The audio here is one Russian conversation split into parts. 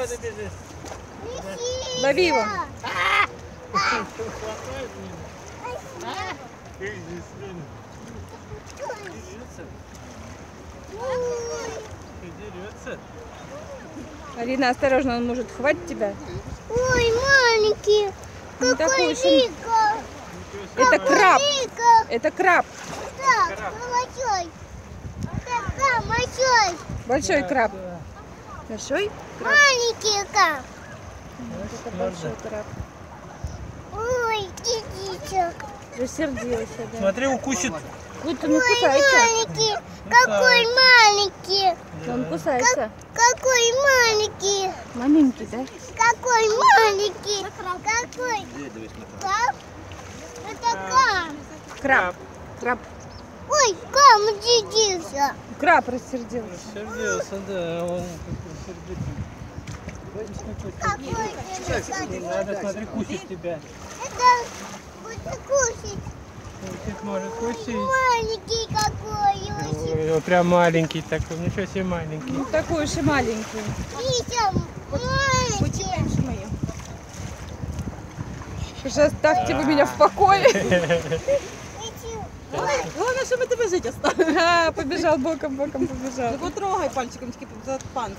куда ты бежишь? Лови его. Дерется. Алина, осторожно, он может хватить тебя. Ой, маленький. Не Какой такой уж он. Вика. Это краб. Вика. Это краб. Так, большой. Так, большой. Большой краб. Большой? Маленький краб. Это большой краб. Ой, китичек. Рассердился, да. Смотри, укусит. Вот он Ой, кусается. маленький. Какой маленький. Он кусается. Какой маленький. Маленький, да? Какой маленький. Какой. Краб? Это краб. Краб. Краб. Ой, краб сердился. Краб рассердился. Сердился, да, он сердится. Не надо, смотри, кусит тебя. Это будет кушать. Кусит, может кусить. Маленький какой. Ой, он прям маленький такой, ничего себе маленький. Ну, такой уж и маленький. Витя, маленький. Уже оставьте вы меня в покое. Главное, чтобы тебе жить осталось. А, побежал боком, побежал. Ну потрогай пальчиком тільки за панцир.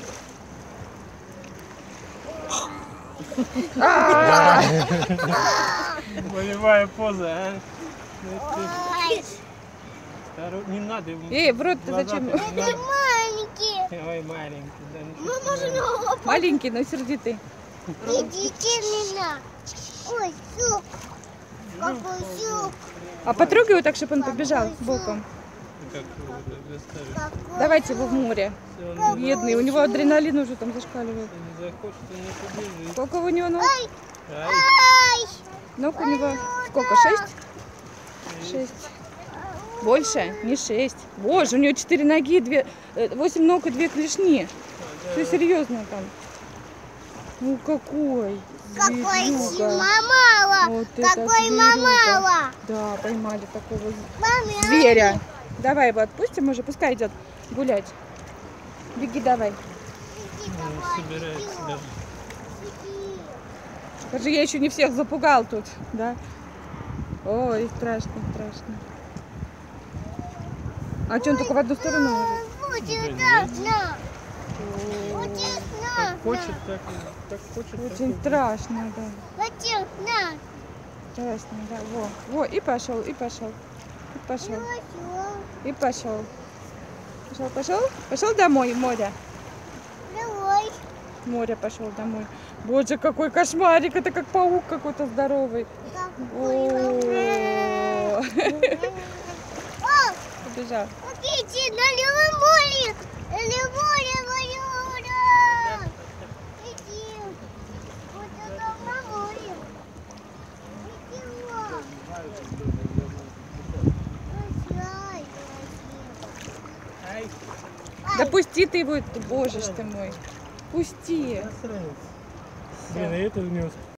Болевая поза, а? Ой, Не надо ему. В рот ты зачем? это маленький. Ой, маленький, да, Мы ничего можем себе. его Маленький, но сердитый. идите меня. Ой, сук. Какой сук. А потрогай его так, чтобы он побежал боком. Как его доставить? Какой. Давайте его в море. Если он Бедный, у него адреналин уже там зашкаливает. не захочет, он не побежит. Сколько у него ног? Ай, Ай, ай. Ног у него сколько? 6? 6. Больше? Не 6. Боже, у него 4 ноги, 8 ног и 2 клешни. Все серьезно там. Ну какой? Какой зверюга. мамала. Вот это Какой зверюга. мамала. Да, поймали такого Маме, зверя. Давай его отпустим уже, пускай идет гулять. Беги давай. он собирается даже. Скажи, я еще не всех запугал тут, да? Ой, страшно, страшно. А что, он только в одну сторону может? Будет страшно. Будет Как страшно. хочет, так хочет. Очень страшно, да. Будет страшно. Страшно, да. Во, и пошел, и пошел. И пошел, и пошел. Пошел домой, в море. Давай. В море пошел домой. Боже, какой кошмарик, это как паук какой-то здоровый. О, О, побежал. смотрите, на левом море. На левом море. Иди. Вот это на море. Иди вон. Прощай. Ай, Да пусти ты его, боже ж ты мой. Пусти. засранец. Блин, и это у него